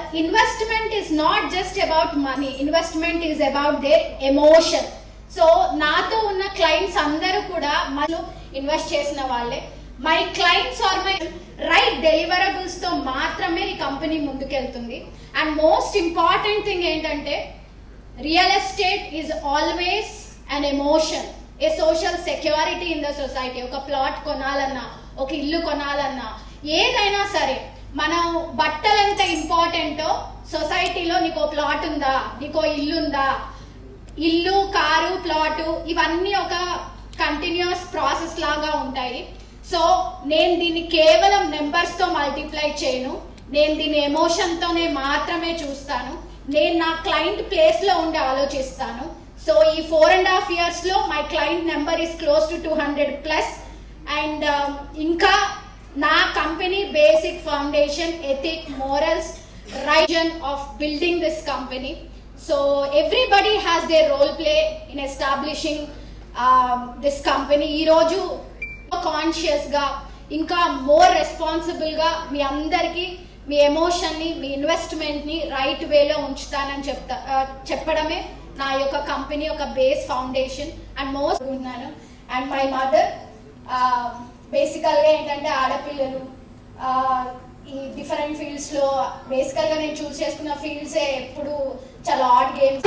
investment is not just about money. Investment is about their emotion. So నాతో ఉన్న clients అందరూ కూడా మనం ఇన్వెస్ట్ చేసిన వాళ్ళే. My clients are my right deliverables తో మాత్రమే ఈ కంపెనీ ముందుకెళ్తుంది. అండ్ మోస్ట్ ఇంపార్టెంట్ థింగ్ ఏంటంటే real estate is always an emotion, a social security in the society. ఒక ప్లాట్ కొనాలన్నా, ఒక ఇల్లు కొనాలన్నా, ఏదైనా సరే మనం బట్టలు ఎంత ఇంపార్టెంటో సొసైటీలో నీకో ప్లాట్ ఉందా, నీకో ఇల్లు ఉందా, ఇల్లు, కారు, ప్లాటు ఇవన్నీ ఒక కంటిన్యూస్ ప్రాసెస్ లాగా ఉంటాయి. సో నేను దీన్ని కేవలం నెంబర్స్ తో మల్టిప్లై చేయను, నేను దీన్ని ఎమోషన్ తోనే మాత్రమే చూస్తాను. నేను నా క్లయింట్ ప్లేస్ లో ఉండి ఆలోచిస్తాను. సో ఈ 4.5 years లో my client number is close to 200+. And ఇంకా నా company basic foundation, ethic, morals, reason of building this company. So everybody has their role play in establishing this company. ఈ రోజు conscious గా ఇంకా మోర్ రెస్పాన్సిబుల్ గా మీ అందరికి మీ emotion ని, మీ investment ని రైట్ వేలో ఉంచుతానని చెప్పడమే నా యొక్క కంపెనీ యొక్క బేస్ ఫౌండేషన్. అండ్ మోస్ట్ ఉన్నాను. అండ్ మై మదర్ బేసికల్ గా ఏంటంటే ఆడపిల్లలు ఈ డిఫరెంట్ ఫీల్డ్స్ లో బేసికల్ గా నేను చూస్ చేసుకున్న ఫీల్డ్స్ ఎప్పుడు చాలా odd games.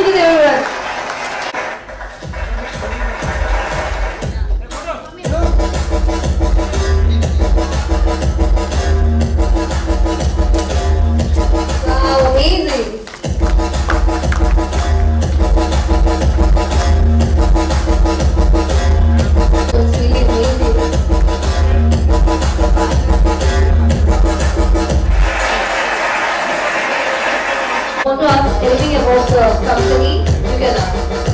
Anything about the company together?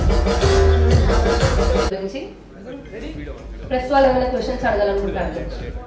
Press వాళ్ళు ఏమైనా క్వశ్చన్స్ అడగాలనుకుంటారు.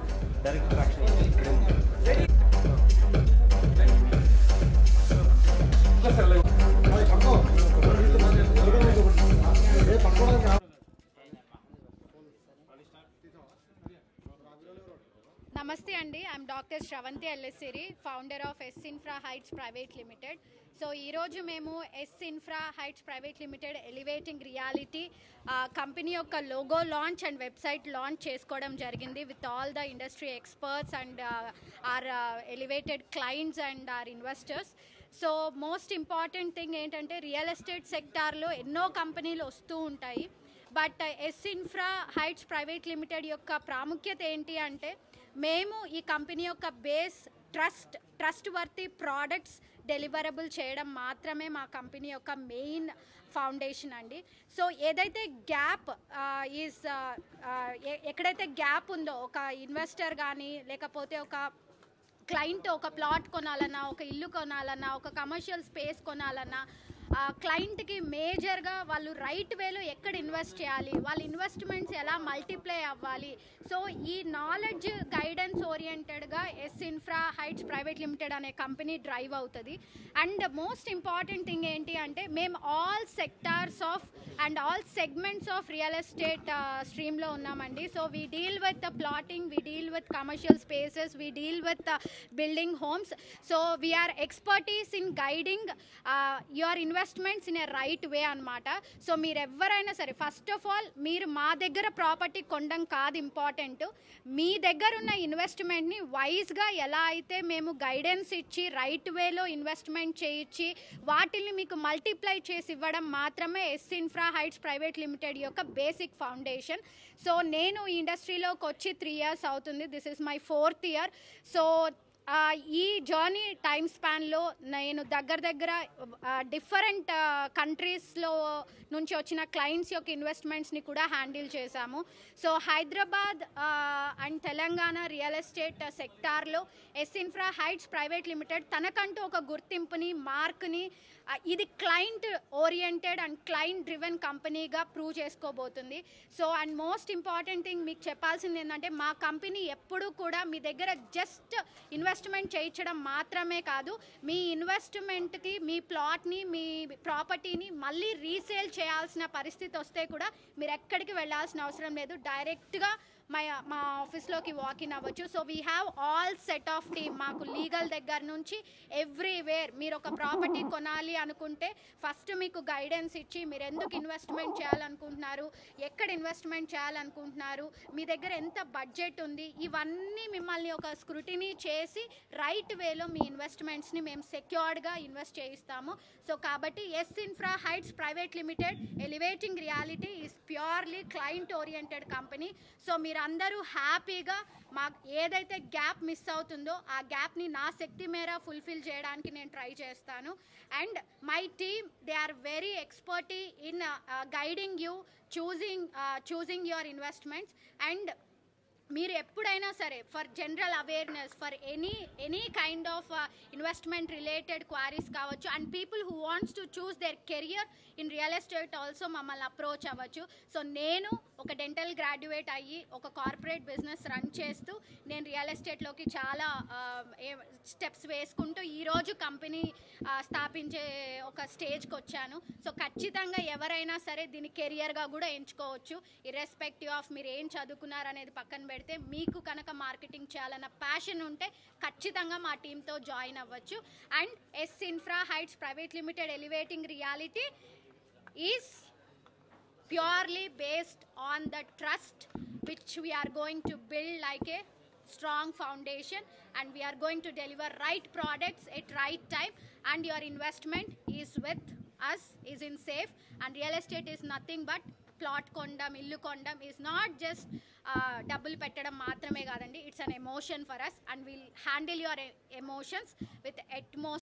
నమస్తే అండి, ఐఎమ్ డాక్టర్ శ్రవంతి ఎల్ఎస్సిరి, founder of S infra heights private limited. So ఈరోజు మేము S infra heights private limited elevating reality company యొక్క logo launch and website launch చేసుకోవడం జరిగింది with all the industry experts and our elevated clients and our investors. So most important thing ఏంటంటే real estate సెక్టార్లో ఎన్నో కంపెనీలు వస్తూ ఉంటాయి. But S infra heights private limited యొక్క ప్రాముఖ్యత ఏంటి అంటే మేము ఈ కంపెనీ యొక్క base trustworthy products deliverable చేయడం మాత్రమే మా కంపెనీ యొక్క మెయిన్ ఫౌండేషన్ అండి. సో ఏదైతే గ్యాప్ ఎక్కడైతే గ్యాప్ ఉందో, ఒక ఇన్వెస్టర్ కానీ లేకపోతే ఒక క్లయింట్ ఒక ప్లాట్ కొనాలన్నా, ఒక ఇల్లు కొనాలన్నా, ఒక కమర్షియల్ స్పేస్ కొనాలన్నా, క్లయింట్కి మేజర్గా వాళ్ళు రైట్ వేలో ఎక్కడ ఇన్వెస్ట్ చేయాలి, వాళ్ళ ఇన్వెస్ట్మెంట్స్ ఎలా మల్టిప్లై అవ్వాలి. సో ఈ నాలెడ్జ్ గైడెన్స్ ఓరియంటెడ్గా S infra heights private limited అనే కంపెనీ డ్రైవ్ అవుతుంది. అండ్ మోస్ట్ ఇంపార్టెంట్ థింగ్ ఏంటి అంటే మేము all sectors of and all segments of real estate స్ట్రీమ్లో ఉన్నామండి. So we deal with plotting, we deal with commercial spaces, we deal with building homes. So we are expertise in guiding your investments in a right way అనమాట. సో మీరు ఎవరైనా సరే first of all మీరు మా దగ్గర ప్రాపర్టీ కొనడం కాదు ఇంపార్టెంట్, మీ దగ్గర ఉన్న ఇన్వెస్ట్మెంట్ని వైజ్గా ఎలా అయితే మేము గైడెన్స్ ఇచ్చి రైట్ వేలో ఇన్వెస్ట్మెంట్ చేయించి వాటిని మీకు మల్టిప్లై చేసి ఇవ్వడం మాత్రమే S infra heights private limited యొక్క బేసిక్ ఫౌండేషన్. సో నేను ఈ ఇండస్ట్రీలోకి వచ్చి 3 years అవుతుంది. This is my 4th year. So ఈ జర్నీ టైమ్ స్పాన్లో నేను దగ్గర డిఫరెంట్ కంట్రీస్లో నుంచి వచ్చిన క్లయింట్స్ యొక్క ఇన్వెస్ట్మెంట్స్ని కూడా హ్యాండిల్ చేశాము. So Hyderabad and Telangana real estate సెక్టార్లో S infra heights private limited తనకంటూ ఒక గుర్తింపుని, మార్క్ని ఇది client oriented and client driven కంపెనీగా ప్రూవ్ చేసుకోబోతుంది. So and most important thing మీకు చెప్పాల్సింది ఏంటంటే మా కంపెనీ ఎప్పుడూ కూడా మీ దగ్గర జస్ట్ ఇన్వెస్ట్మెంట్ చేయించడం మాత్రమే కాదు, మీ ఇన్వెస్ట్మెంట్కి మీ ప్లాట్ని, మీ ప్రాపర్టీని మళ్ళీ రీసేల్ చేయాల్సిన పరిస్థితి వస్తే కూడా మీరు ఎక్కడికి వెళ్ళాల్సిన అవసరం లేదు. డైరెక్ట్గా మా ఆఫీస్లోకి వాకిన్ అవ్వచ్చు. So we have all set of team. మాకు లీగల్ దగ్గర నుంచి ఎవ్రీవేర్. మీరు ఒక ప్రాపర్టీ కొనాలి అనుకుంటే ఫస్ట్ మీకు గైడెన్స్ ఇచ్చి మీరు ఎందుకు ఇన్వెస్ట్మెంట్ చేయాలనుకుంటున్నారు, ఎక్కడ ఇన్వెస్ట్మెంట్ చేయాలనుకుంటున్నారు, మీ దగ్గర ఎంత బడ్జెట్ ఉంది, ఇవన్నీ మిమ్మల్ని ఒక స్క్రూటినీ చేసి రైట్ వేలో మీ ఇన్వెస్ట్మెంట్స్ని మేము సెక్యూర్డ్గా ఇన్వెస్ట్ చేయిస్తాము. సో కాబట్టి S infra heights private limited elevating reality is purely client oriented company. So మీరందరూ హ్యాపీగా మాకు ఏదైతే గ్యాప్ మిస్ అవుతుందో ఆ గ్యాప్ని నా శక్తి మేర ఫుల్ఫిల్ చేయడానికి నేను ట్రై చేస్తాను. And my team, they are very expertise in guiding you, choosing your investments. And మీరు ఎప్పుడైనా సరే for general awareness, for any kind of investment related queries కావచ్చు, and people who wants to choose their career in real estate also మమ్మల్ని approach అవ్వచ్చు. So నేను ఒక dental graduate అయ్యి ఒక కార్పొరేట్ బిజినెస్ రన్ చేస్తూ నేను రియల్ ఎస్టేట్లోకి చాలా స్టెప్స్ వేసుకుంటూ ఈరోజు కంపెనీ స్థాపించే ఒక స్టేజ్కి వచ్చాను. సో ఖచ్చితంగా ఎవరైనా సరే దీన్ని కెరియర్గా కూడా ఎంచుకోవచ్చు. ఇర్రెస్పెక్టివ్ ఆఫ్ మీరు ఏం చదువుకున్నారు అనేది పక్కన పెడితే మీకు కనుక మార్కెటింగ్ చేయాలన్న ప్యాషన్ ఉంటే ఖచ్చితంగా మా టీంతో జాయిన్ అవ్వచ్చు. And S infra heights private limited elevating reality is purely based on the trust which we are going to build like a strong foundation, and we are going to deliver right products at right time, and your investment is with us, is in safe. And real estate is nothing but plot కొనడం, ఇల్లు కొనడం is not just డబ్బులు పెట్టడం మాత్రమే కాదండి. It's an emotion for us, and will handle your emotions with utmost